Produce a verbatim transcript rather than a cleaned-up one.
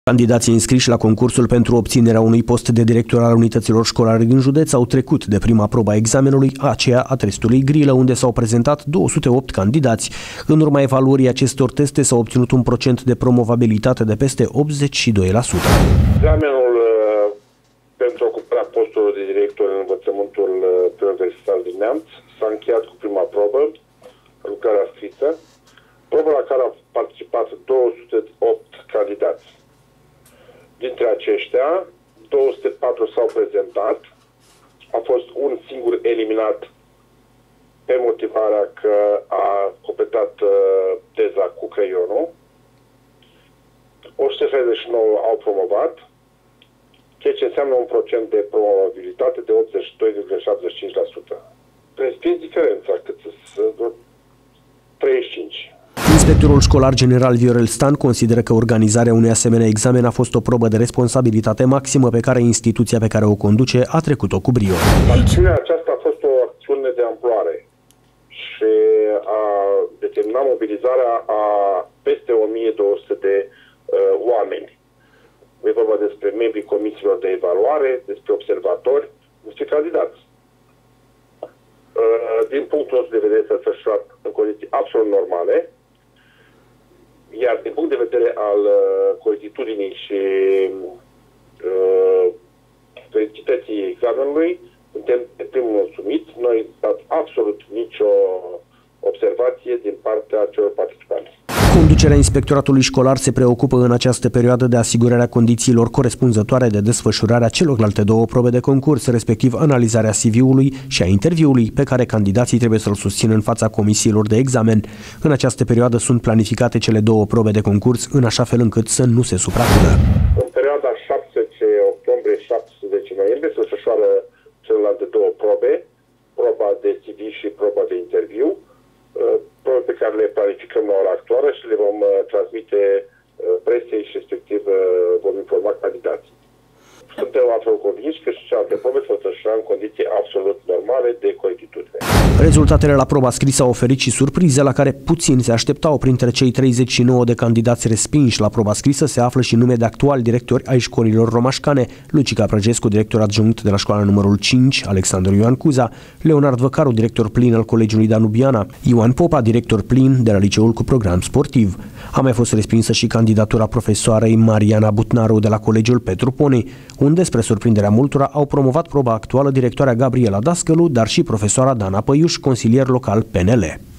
Candidații înscriși la concursul pentru obținerea unui post de director al unităților școlare din județ au trecut de prima probă a examenului, aceea a testului grilă, unde s-au prezentat două sute opt candidați. În urma evaluării acestor teste s-a obținut un procent de promovabilitate de peste optzeci și doi la sută. Examenul uh, pentru ocuparea postului de director în învățământul uh, universitar din Neamț s-a încheiat cu prima probă, lucrarea scrisă, probă la care au participat două sute opt candidați. Dintre aceștia, două sute patru s-au prezentat, a fost un singur eliminat pe motivarea că a completat uh, teza cu creionul, o sută șaizeci și nouă au promovat, ceea ce înseamnă un procent de promovabilitate de optzeci și doi virgulă șaptezeci și cinci la sută. Respins diferența, cât să treizeci și cinci. Inspectorul școlar general Viorel Stan consideră că organizarea unui asemenea examen a fost o probă de responsabilitate maximă pe care instituția pe care o conduce a trecut-o cu brio. Acțiunea aceasta a fost o acțiune de amploare și a determinat mobilizarea a peste o mie două sute de uh, oameni. E vorba despre membrii comisiilor de evaluare, despre observatori, despre candidați. Uh, din punctul nostru de vedere s-a desfășurat în condiții absolut normale, iar din punct de vedere al uh, corectitudinii și uh, felicității examenului, suntem de primul mulțumiți. Noi am dat absolut nicio observație din partea celor participanți. Conducerea inspectoratului școlar se preocupă în această perioadă de asigurarea condițiilor corespunzătoare de desfășurarea celorlalte două probe de concurs, respectiv analizarea C V-ului și a interviului pe care candidații trebuie să-l susțină în fața comisiilor de examen. În această perioadă sunt planificate cele două probe de concurs în așa fel încât să nu se suprapună. În perioada șaptesprezece octombrie - șaptesprezece noiembrie se desfășoară celelalte două probe, proba de C V și proba de interviu, probe pe care le planificăm la ora actuală și le vom transmite presiei și respectiv vom informa candidații. Suntem absolut convinși că și celelalte probe se desfășoară în condiții absolut normale de corectitudine. Rezultatele la proba scrisă au oferit și surprize la care puțini se așteptau. Printre cei treizeci și nouă de candidați respinși la proba scrisă se află și nume de actuali directori ai școlilor romașcane: Lucica Prăgescu, director adjunct de la școala numărul cinci, Alexandru Ioan Cuza, Leonard Văcaru, director plin al Colegiului Danubiana, Ioan Popa, director plin de la liceul cu program sportiv. A mai fost respinsă și candidatura profesoarei Mariana Butnaru de la Colegiul Petru Poni, unde, spre surprinderea multora, au promovat proba actuală directoarea Gabriela Dascălu, dar și profesoara Dana Păiuș, consilier local P N L.